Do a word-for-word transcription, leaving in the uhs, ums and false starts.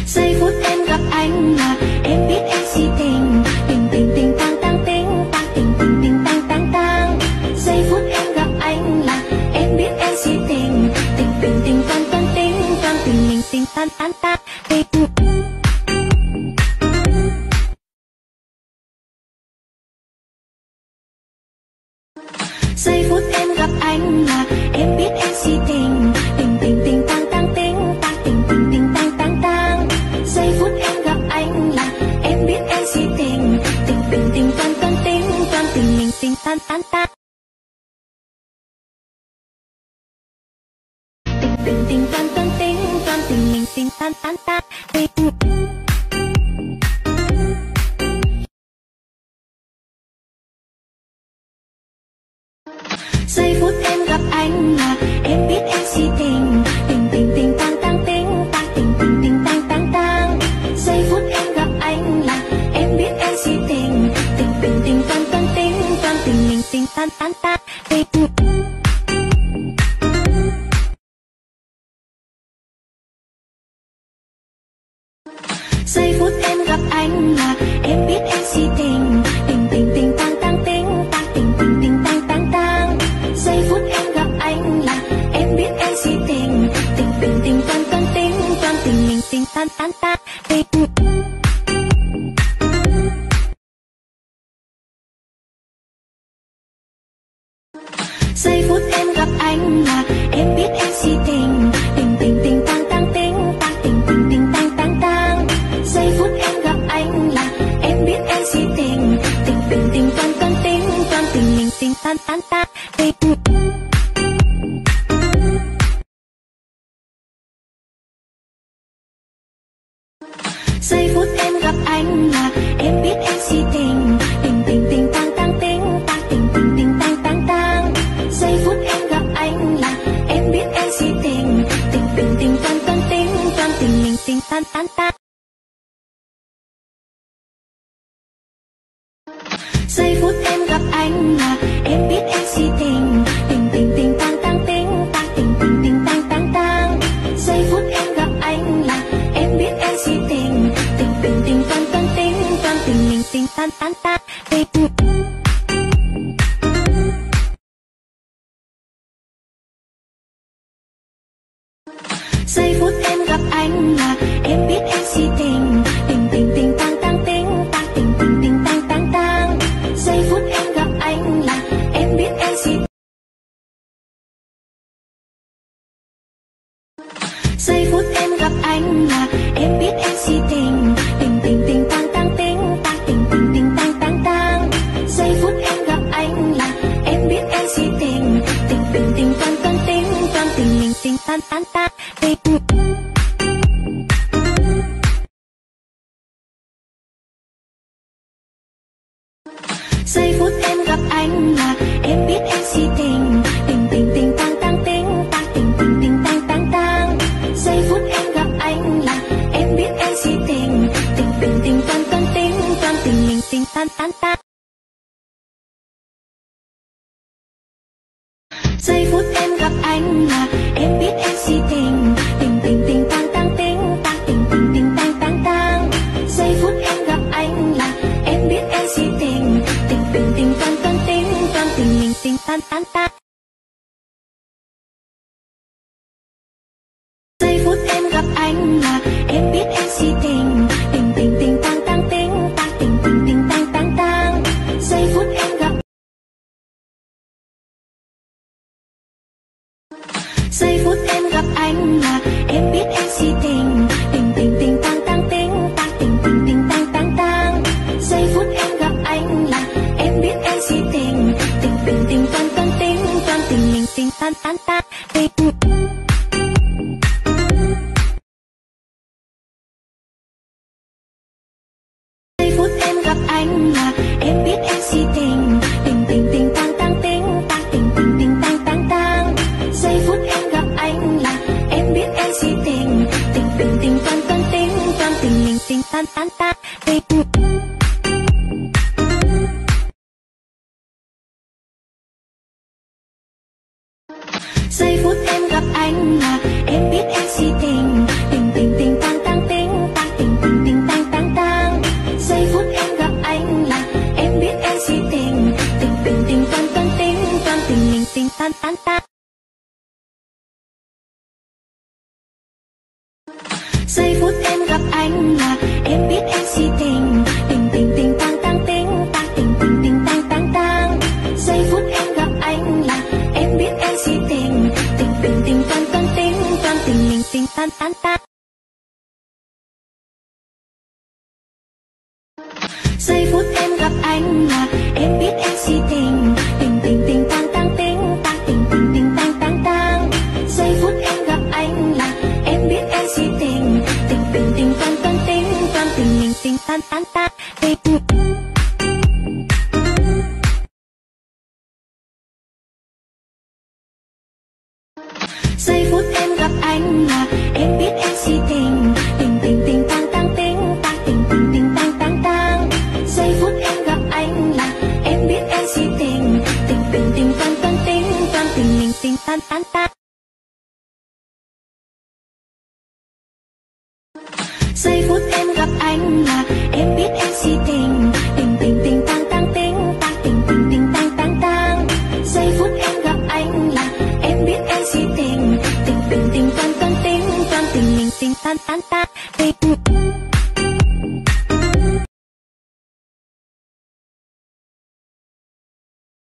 Giây phút em gặp anh là em biết em si tình, tình tình tình tang tang tình tang tình tình tình tang tang tang. Giây phút em gặp anh là em biết em si tình, tình tình tình tang tang tình tang tình tình tình tang tang tang tình. Giây phút em gặp anh là em biết em si tình, tình tình tình tang tang tình tang tình tình tình tang tang tang. Giây phút em gặp anh là em biết em si tình, tình tình tình tang tang tình tang tình tình tình tang tang tang. Tình tình tình tang tang tình tang tình tình tình tang tang tang tình. Giây phút em gặp anh là em biết em si tình, tình tình tình tang tang tình tang tình tình tình tang tang tang. Giây phút em gặp anh là em biết em si tình, tình tình tình tang tang tình tang tình tình tình tang tang tang tình. Giây phút em gặp anh là em biết em si tình, tình tình tình tang tang tình tang tình tình tình tang tang tang. Giây phút em gặp anh là em biết em si tình, tình tình tình tang tang tình tang tình tình tình tang tang tang tình. Giây phút em gặp anh là em biết em si tình, tình tình tình tang tang tình tang tình tình tình tang tang tang. Giây phút em gặp anh là em biết em si tình, tình tình tình tang tang tình tang tình tình tình tang tang tang tình. Giây phút em gặp anh là em biết em si tình, tình tình tình tang tang tình tang tình tình tình tang tang tang. Giây phút em gặp anh là em biết em si tình, tình tình tình tang tang tình tang tình tình tình tang tang tang. Giây phút em gặp anh là em biết em si tình, tình tình tình tang tang tình tang tình tình tình tang tang tang. Giây phút em gặp anh là em biết em si tình, tình tình tình tang tang tình tang tình tình tình tang tang tang tình. Giây phút em gặp anh là em biết em si tình, tình tình tình tang tang tình tang tình tình tình tang tang tang. Giây phút em gặp anh là em biết em si. Giây phút em gặp anh là em biết em si tình, tình tình tình tang tang tình tang tình tình tình tang tang tang. Giây phút em gặp anh là em biết em si tình, tình tình tình tang tang tình tang tình tình tình tang tang tang tình. Giây phút em gặp anh là em biết em si tình, tình tình tình tang tang tình tang tình tình tình tang tang tang. Giây phút em gặp anh là em biết em si tình, tình tình tình tang tang tình tang tình tình tình tang tang tang. Giây phút em gặp anh là em biết em si tình, tình tình tình tang tang tình tang tình tình tình tang tang tang. Giây phút em gặp anh là em biết em si tình, tình tình tình tang tang tình tang tình tình tình tang tang tang. Giây phút em gặp anh là em biết em si tình, tình tình tình tang tang tình tang tình tình tình tang tang tang. Giây phút em gặp. Giây phút em gặp anh là em biết em si tình, tình tình tình tang tang tình tang tình tình tình tang tang tang. Giây phút em gặp anh là em biết em si tình, tình tình tình tang tang tình tang tình tình tình tang tang tang tình. Giây phút em gặp anh là em biết em si tình, tình tình tình tang tang tình tang tình tình tình tang tang tang. Giây phút em gặp anh là em biết em si tình, tình tình tình tang tang tình tang tình tình tình tang tang tang tình. Giây phút em gặp anh là em biết em si tình, tình tình tình tang tang tình tang Giây phút em gặp anh là em biết em si tình. Tình tình tình tang tang tình tang tình tình tình tang tang tang. Giây phút em gặp anh là em biết em si tình. Tình tình tình toan toan tình toan tình mình tình tan tan tan. Giây phút em gặp anh là em biết em si tình. Tình tình tình tang tang tình tang tình tình tình tang tang tang. Giây phút em gặp anh là em biết em si tình. Tình tình tình toan toan tình toan tình mình tình tan tan tan. Giây phút em gặp anh là em biết em si tình. Tình tình tình tang tang tình tang tình tình tình tang tang tang. Giây phút em gặp anh là em biết em si tình. Tình tình tình toan toan tình toan tình mình tình tan tan tan. Giây phút em gặp anh là em biết em si tình. Tình tình tình tang tang tình tang tình tình tình tang tang tang. Giây phút em gặp anh là em biết em si tình. Tình tình tình toan toan tình toan tình mình tình tan tan tan.